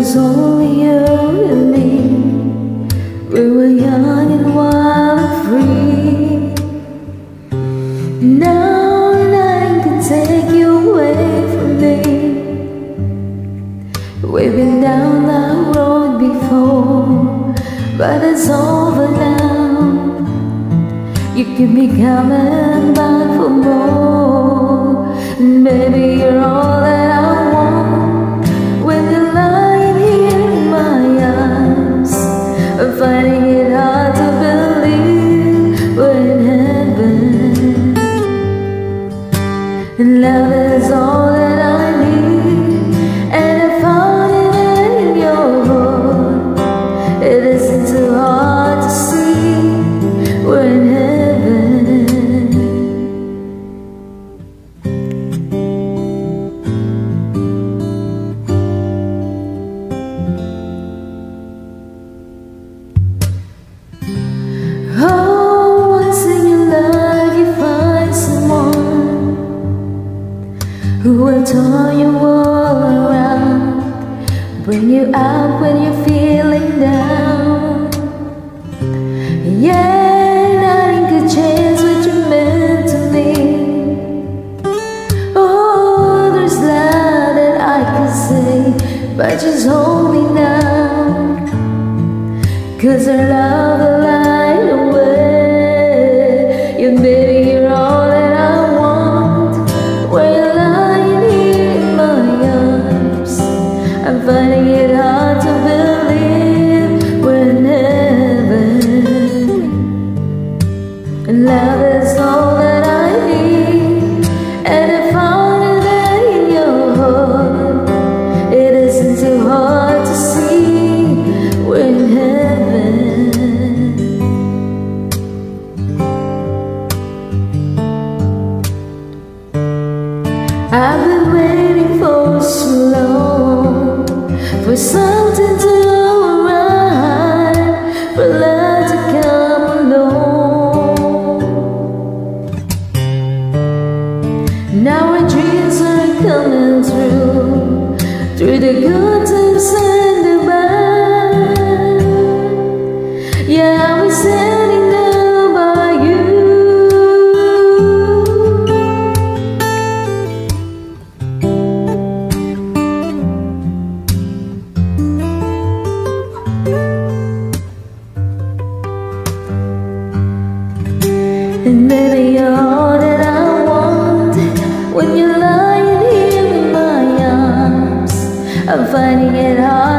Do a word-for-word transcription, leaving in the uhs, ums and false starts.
was only you and me. We were young and wild and free. Now nothing can take you away from me. We've been down that road before, but it's over now. You keep me coming back for more. And baby, you're all that I want. When you're lying here in my arms, I'm finding it hard to believe we're in heaven. And love is all that I need, and I found it in your heart. It isn't too hard to see we're in heaven. Oh, once in your life you find someone who will turn you all around, bring you out when you're feeling down. Yeah, nothing could change what you meant to me. Oh, there's a lot that I could say, but just hold me now, 'cause our love will light away. Yeah, baby, you're all that I want. When you're lying here in my arms, I'm finding it hard to believe we're in heaven. And love is all that I need, and I found it in your heart. It isn't too hard to see we're in heaven. I've been waiting for so long for something to arrive, for love to come along. Now our dreams are coming through, through the good times and the bad. Yeah, I was standing there by you. And baby, you're all that I want. When you're lying here in my arms, I'm finding it hard